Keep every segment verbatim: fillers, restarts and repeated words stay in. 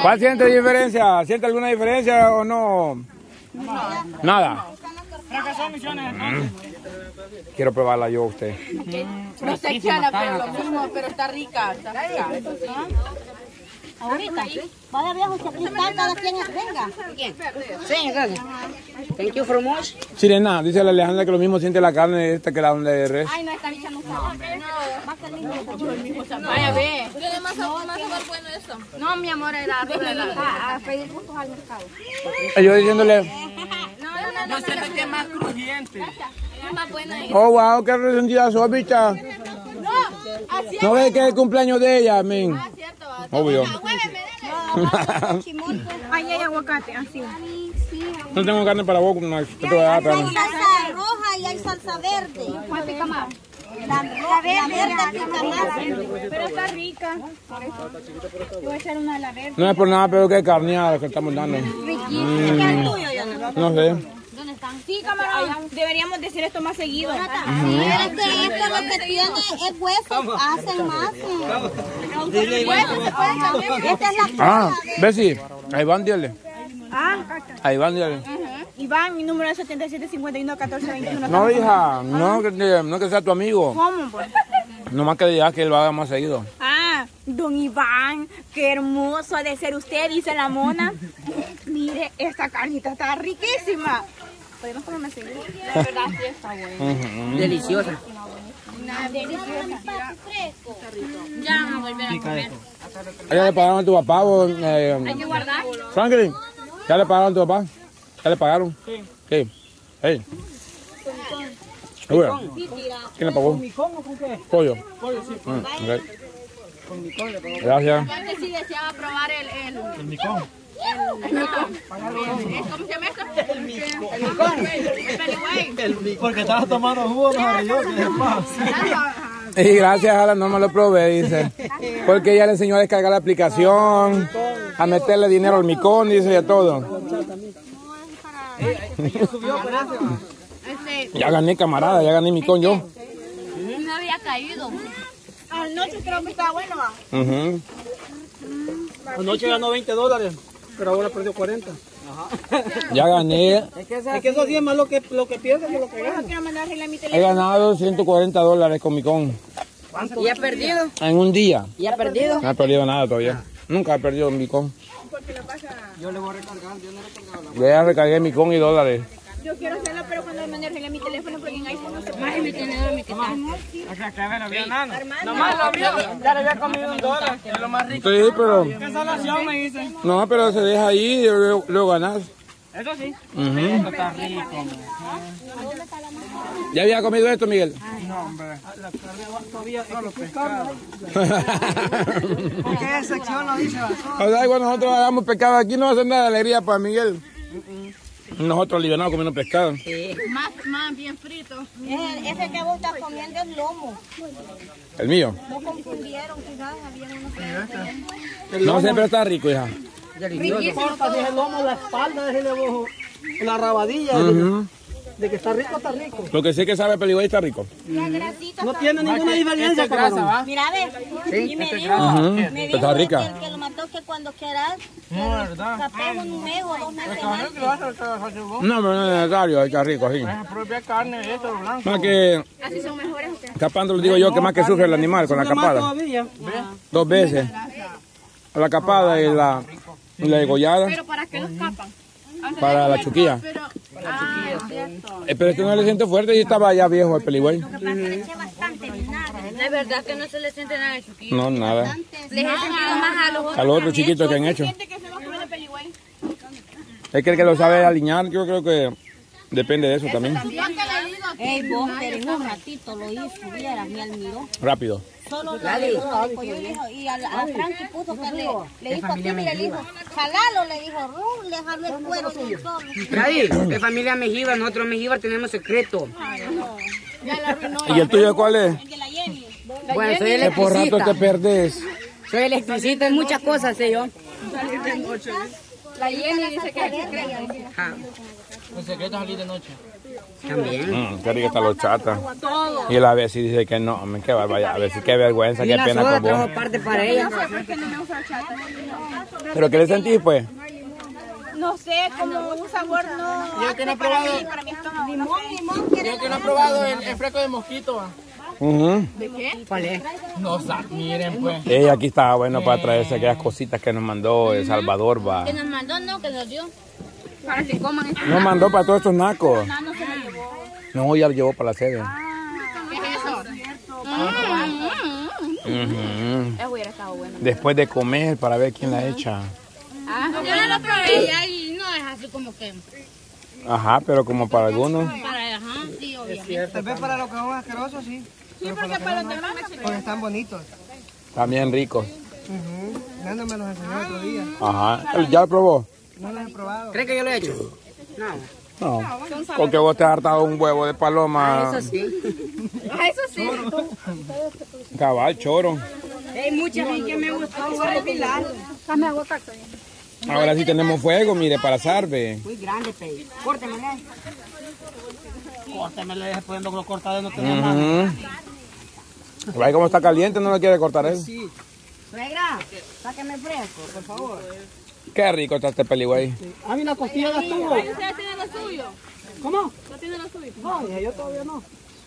¿Cuál siente diferencia? ¿Siente alguna diferencia o no? No. Nada. Fracasó misiones entonces. Quiero probarla yo a usted. No sé qué era, pero lo mismo, pero está rica. Está rica. Ahorita, vaya viejo, que aquí está, cada quien venga. ¿Quién? Sí, gracias. Thank you for much. Sirena, dice la Alejandra que lo mismo siente la carne esta que la de res. Ay, no, esta bicha no sabe. Más que el mismo. Vaya, ve. ¿Tiene más sabor, más sabor bueno esto? No, mi amor, era arriba de la... A pedir gustos al mercado. Yo diciéndole, No, no, no. Yo siento que es más crujiente. Es más buena esta. oh wow, qué resentida sos, bicha. No ves que es el cumpleaños de ella, men. Obvio. Ay, hay aguacate, así. No tengo carne para vos, no, yo te voy a dar, pero no. Hay salsa roja y hay salsa verde. ¿Cuál pica más? La, la verde pica más. Pero está rica. Yo voy a echar una de la verde. No es por nada, pero que carneada que estamos dando. Riquísimo. No sé. ¿Dónde están? Sí, camarón. Deberíamos decir esto más seguido. Uh-huh. Es que esto lo que tiene es huesos. Hacen más. Huesos se pueden cambiar. Esta es la Ah, Bessie, ahí van, dile. Ah, Ahí van, dile. Iván, mi número es setenta y siete cincuenta y uno catorce veintiuno. No, hija, no que, no que sea tu amigo. ¿Cómo, pues? Nomás que digas que él lo haga más seguido. Ah, don Iván, qué hermoso ha de ser usted, dice la mona. Mire, esta carnita está riquísima. Podemos comerme seguido. La verdad sí está buena. Uh-huh. Deliciosa. Una deliciosa. Ya vamos a volver a comer. ¿Ya le pagaron a tu papá? O, eh, Hay que guardar. Franklin, ¿ya le pagaron a tu papá? ¿Ya le pagaron? Sí. ¿Qué? Hey. ¿Segura? ¿Quién le pagó? ¿Con micón o con qué? Pollo. Pollo, sí. Mm, okay. Con micón le pagó. Gracias. Aparte si deseaba probar el... el... El micón. el micón. ¿Cómo se llama esto? El micón. El micón. El peligüey. El micón. Porque estaba tomando jugo, nos arregló. ¿Qué les pasa? Y gracias a la no me lo probé, dice. Porque ella le enseñó a descargar la aplicación, a meterle dinero al micón, dice, y a todo. Este, Ya gané, camarada, ya gané micón yo. no había caído. Anoche creo que estaba bueno, va. Uh-huh. Anoche ganó veinte dólares, pero ahora perdió cuarenta. Ya gané. Es que eso sí es más lo que, lo que pierde que lo que gana. Quiero mandar a arreglar mi He teléfono. ganado ciento cuarenta dólares con micón. ¿Y ha perdido? En un día. ¿Y ha perdido? No he perdido nada todavía. Nunca he perdido un micón. Yo le voy a recargar, yo no le he recargado. Yo ya recargué micón y dólares. Yo quiero hacerlo, pero cuando me mandé a arreglar mi teléfono, porque en iPhone no se puede. Ay, mi tenedor, mi quita. Acá, acá, no había nada. Nomás lo abrió, ya le había comido un dólar. Es lo más rico. Sí, pero... ¿Qué salación me dice? No, pero se deja ahí y luego, luego ganas. Eso sí. Uh-huh. Esto está rico. ¿Ya había comido esto, Miguel? No, hombre. La carne todavía no lo pescado. ¿Por qué sección lo dice? O sea, cuando nosotros hagamos pescado aquí no va a ser nada de alegría para Miguel. Nosotros alivianados comiendo pescado. Más, más bien frito. Ese, ese que vos estás comiendo es lomo. ¿El mío? No confundieron, quizás había unos. No sé, pero está rico, hija. No importa si es el lomo, la espalda, es el ojo, la rabadilla. Uh-huh. De que está rico, está rico. Lo que sé que sabe peligro está rico. La grasita No está- tiene ninguna diferencia, cabrón. Mira, ve. Y me dijo, Uh-huh. me dijo Está que rica. el que lo mató que cuando quieras, No, la verdad. capaz un mes o dos meses antes. No, pero no es necesario, está rico, sí. La propia carne, esto, blanco. Más que, Así son mejores ustedes. capando, le digo yo, que más que sufre el animal con la capada. Todavía. Dos veces. La capada y la, y la degollada Pero ¿para qué los capan? para la chuquilla. Pero, ah, es cierto. Eh, Pero este no le siente fuerte y estaba ya viejo el peligüey. Lo que pasa es que le eché bastante vinagre. La verdad que no se le siente nada de chuquillo. No, nada. Les he sentido más a los otros. A los otros chiquitos que han hecho. Gente que se va a comer de peligüey. Es que el que lo sabe alinear, yo creo que depende de eso también. Ey, vos, pero en un ratito lo hizo, vieras, me admiró. Rápido. Solo lo dijo, y, dijo, y a, a Frankie puso que le, le dijo así, mira, le dijo, jalalo, le dijo, rum, le jaló el cuero de un solo. Nadie, de familia Mejíbar, nosotros Mejíbar tenemos secreto. Ya la arruinó. ¿Y el tuyo cuál es? El de la Jenny. Bueno, soy Que por rato te electricista. perdés. Soy electricista en muchas cosas, sé yo. La Jenny dice que es secreto. Ah. El secreto es salir de noche. También. Mm, qué rica está la horchata. Y la Bessie dice que no, me qué vaya, a ver si qué vergüenza, qué pena con vos. Parte para ella. ¿Pero qué le sentís, pues? No sé, como un sabor no... Yo que no he para probado. mí, para mí esto no. Limón, limón. Yo que no he probado el, el fresco de mosquito. ¿Va? Uh-huh. ¿De qué? ¿Cuál es? No, sa miren pues. Ella aquí estaba bueno para traerse aquellas cositas que nos mandó El Salvador, va. Que nos mandó, no, que nos dio. Para que coman esto. Nos mandó para todos estos nacos. No, no se lo llevó. No, ya lo llevó para la sede. ¿Qué es eso? Ujú. Eso hubiera estado bueno. Después de comer para ver quién la echa. Ah, yo no lo probé ya y no es así como que Ajá, pero como para algunos. para, ajá, sí, obviamente. Tal vez para los que son asquerosos, sí. Sí, porque para los demás no. Porque están bonitos. También ricos. Uh Nando me los enseñó otro día. Ajá. ¿Ya lo probó? No los he probado. ¿Crees que yo lo he hecho? No. No. Porque vos te has hartado un huevo de paloma. Eso sí. Ah, eso sí. Cabal, choro. Hay muchas a que me gustó jugar el pilar. Dame aguacate. Ahora sí tenemos fuego, mire, para sarve. Muy grande, Pei. Córtemela. Córteme, le deje poniendo lo cortado, no tenía nada. Uh Ahí como está caliente, no lo quiere cortar él. Sí. Suegra, sáqueme fresco, por favor. Qué rico está este peligüey. A mí la costilla ya estuvo. ¿Ustedes tienen lo suyo? ¿Cómo? ¿No tienen lo suyo? No, hija, yo todavía no.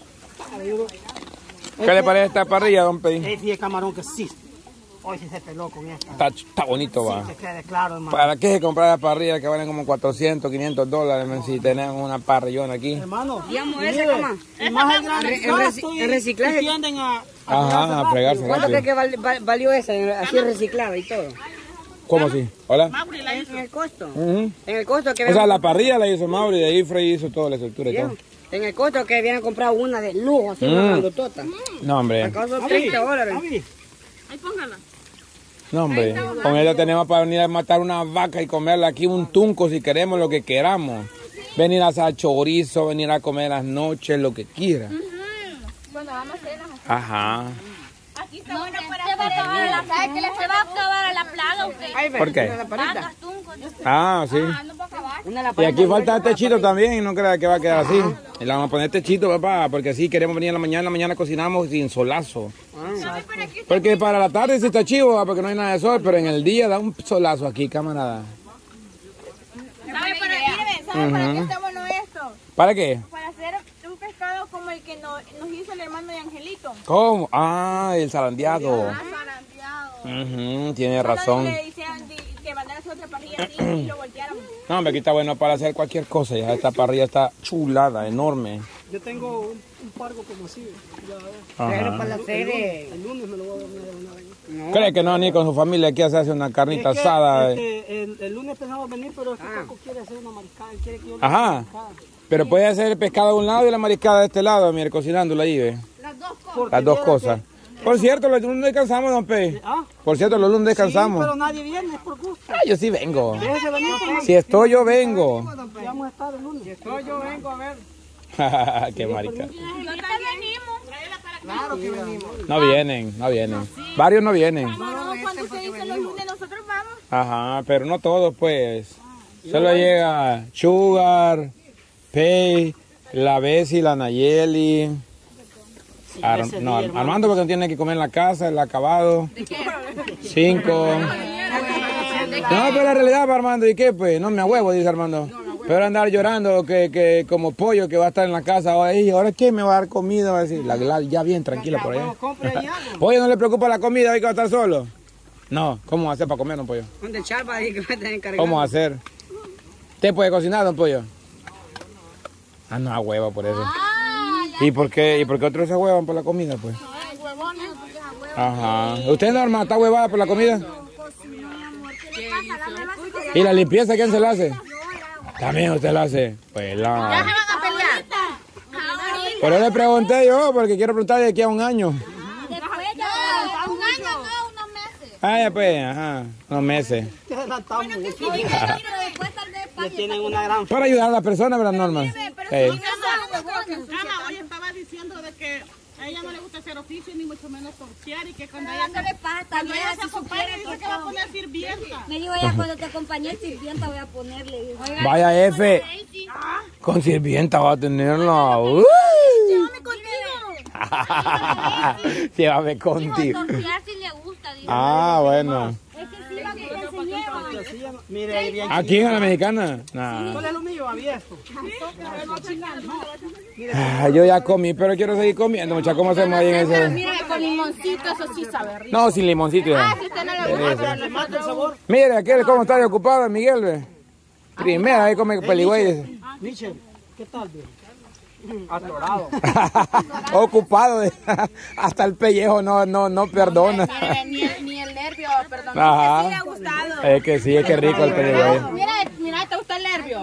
¿Qué le parece esta parrilla, don Pei? Ese es camarón que sí. Hoy sí se peló con esta. Está, está bonito, va. Que quede claro, hermano. ¿Para qué se comprar las parrillas que valen como cuatrocientos, quinientos dólares men, si tenemos una parrillona aquí? Hermano. Digamos ese, cama. Y más el grande El reci- el reciclaje. tienden a... Ajá, a fregarse ¿Cuánto crees rápido. que val- val- valió esa? Así reciclada y todo. ¿Cómo así? ¿Hola? En el costo. Ujú. En el costo que O sea, la parrilla la hizo Mauri, de ahí Frey hizo toda la estructura y todo. En el costo que vienen a comprar una de lujo, así Mm. una grandotota. No, hombre. Acá son treinta dólares. Avi, Ahí póngala. No, hombre. Con ella tenemos para venir a matar una vaca y comerla aquí un tunco si queremos, lo que queramos. Venir a hacer chorizo, venir a comer las noches, lo que quiera. Cuando vamos a hacer las... Ajá. Aquí está bueno para Se va a acabar la, ¿sabe qué le se va a acabar la plaga o qué? ¿Por qué? Una parita. Vacas, tuncos, yo sé. Ah, sí. No va a acabar. Una la Y aquí falta techito también y no crea que va a quedar así. Y le vamos a poner techito, papá, porque así queremos venir en la mañana, en la mañana cocinamos sin solazo. Porque para la tarde sí está chivo, ¿va? Porque no hay nada de sol, pero en el día da un solazo aquí, camarada. ¿Sabe para qué? ¿Sabe para qué está bueno esto? ¿Para qué? Para hacer un pescado como el que nos, nos hizo el hermano de Angelito. ¿Cómo? Ah, el zarandeado. Zarandeado. Ujú, tiene Solo razón. le hicieron di- que mandara a hacer otra parrilla así y lo volteáramos. No, hombre, aquí está bueno para hacer cualquier cosa. Ya esta parrilla está chulada, enorme. yo tengo un, un pargo como así. Ya, Pero Ajá. para la serie. el lunes me lo voy a dormir una vez. No. ¿Cree que no venir con su familia aquí a hacerse una carnita Es que, asada? este, el, el lunes pensamos venir, pero es que Ah. Coco quiere hacer una mariscada. Él quiere que yo le Ajá. haga una mariscada. Pero puede hacer el pescado de un lado y la mariscada de este lado, mire, cocinándola ahí, ve. Porque Las dos viera cosas. Por cierto, los lunes descansamos, don Pe. Ah, Por cierto, los lunes sí, pero descansamos. nadie viene, es por gusto. Ah, yo sí vengo. Déjese venir, pues. Si estoy, yo vengo. Ya vamos a estar el lunes. Si estoy, yo vengo a ver. Qué marica. Claro que venimos. No vienen, no vienen. Varios no vienen. No, cuando usted dice los lunes, nosotros vamos. Ajá, pero no todos, pues. Solo llega Sugar, Pei, la Bessie, la Nayeli. Ar- ese no, día, hermano. Armando porque tiene que comer en la casa, el acabado. Cinco. No, pero la realidad, pues, Armando, ¿y qué? Pues no me ahuevo, dice Armando. Pero andar llorando que, que como pollo que va a estar en la casa, ahora, ¿y ahora qué me va a dar comida? Va a decir, la, la- ya bien, tranquila por allá. Compre ahí algo. Pollo, ¿no le preocupa la comida hoy que va a estar solo? No, ¿cómo va a hacer para comer, don Pollo? ¿Dónde Charpa ahí que me están encargando? ¿Cómo va a hacer? ¿Usted puede cocinar, don Pollo? Ah, no, a huevo por eso. ¿Y por qué, y por qué otros se huevan por la comida, pues? Ajá. ¿Usted, Norma, está huevada por la comida? ¿Y la limpieza quién se la hace? También usted la hace. Pues la... van a pelear. Pero le pregunté yo, porque quiero preguntar de aquí a un año. Después de un año, no, unos meses. Ah, ya pues, ajá, unos meses. Te adelantamos. Pero después tal vez Ya tienen una gran... Para ayudar a las personas, ¿verdad, Norma? Ey. Ana, hoy estaba diciendo de que A ella no le gusta hacer oficio, ni mucho menos torcear, y que cuando ella, ¿Qué le pasa? cuando Ella ella se si acompaña, supiera dice que que va a todo. poner sirvienta. Me dijo ella, cuando te acompañé sirvienta voy a ponerle. dijo. Vaya F, con sirvienta va a tenerla. Uy. Llévame contigo. Llévame contigo. Torcear si le gusta, dijo. Ah, bueno. Es que sí, va que te enseñé. Mire, bien. ¿Aquí en la mexicana? Nah. ¿Cuál es lo mío, abierto? Ah, yo ya comí, pero quiero seguir comiendo, muchachos. ¿Cómo hacemos ahí en ese? Mira, con limoncito, eso sí sabe rico. No, sin limoncito. Ya. Ah, si usted no le gusta, pero ¿Le mata el sabor? Mire, aquel, ¿cómo está de ocupado, Miguel? Ve? Primera, ahí come peligüeyes. Michel, ¿qué tal, viejo? Atorado. Ocupado, de- hasta el pellejo no, no, no perdona. Mire, ni, el, ni el nervio, perdón. Ajá. Le ha gustado. Es que sí, es que rico el peligüey. Mira, mira, ¿te gusta el nervio?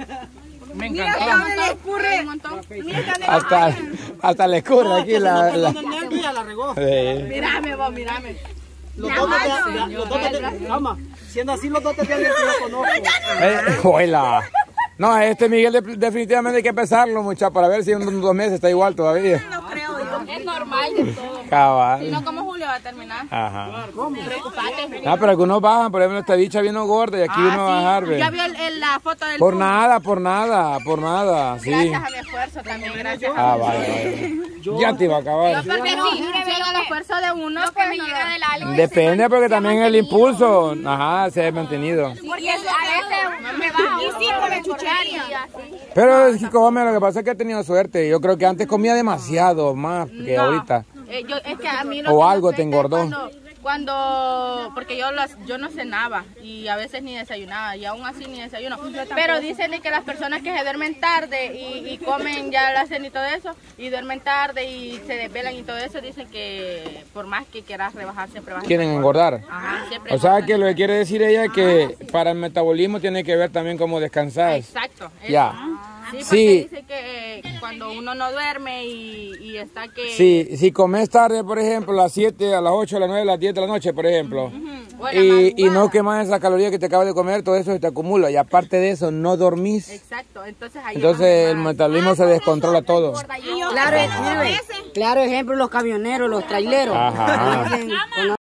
Me Mira, encantó. ¿cómo le escurre? Un montón. Hasta, hasta le escurre aquí la... la... El nervio ya la regó. Sí. Mírame vos, mírame. Los dos te los dos te Calma. Siendo así, los dos te tienen que lo conozco. Eh, juela. No, este Miguel de- definitivamente hay que pesarlo, muchachos, para ver si en dos meses está igual todavía. No creo yo. Es normal de todo. Si Cabal. no, ¿cómo Julio va a terminar? Ajá. Preocupate. Ah, pero algunos bajan, por ejemplo, esta bicha vino gorda y aquí uno va a bajar, ve. Ya vio el- el- la foto del Por Zoom. nada, por nada, por nada, sí. Gracias a mi esfuerzo también, gracias. Ah, vale, vale. Ya te iba a acabar. Porque sí, sin el esfuerzo de uno, pues no lo- Depende porque también el impulso, ajá, se ha mantenido. Porque a veces me baja y sí come chuchería. Pero es que come, lo que pasa es que he tenido suerte. Yo creo que antes comía demasiado más que No. ahorita. Eh, yo, es que a mí lo O que me algo te afecta es engordó. Cuando, cuando- porque yo las, yo no cenaba y a veces ni desayunaba y aún así ni desayuno. Pero dicen de que las personas que se duermen tarde y, y comen ya la cena y todo eso, y duermen tarde y se desvelan y todo eso, dicen que por más que quieras rebajar siempre vas a Quieren engordar. Ajá, siempre O sea engordas. que lo que quiere decir ella es que para el metabolismo tiene que ver también cómo descansas. Exacto. eso. Ya. Sí, porque Sí. dice que eh, cuando uno no duerme y, y está que... Sí, si comes tarde, por ejemplo, a las siete, a las ocho, a las nueve, a las diez de la noche, por ejemplo, o en la y, y no madrugada. quemas esa caloría que te acabas de comer, todo eso se te acumula. Y aparte de eso, no dormís. Exacto, entonces ahí... Entonces el metabolismo se descontrola todo. Claro, mire, claro ejemplo, los camioneros, los traileros. Ajá. También, con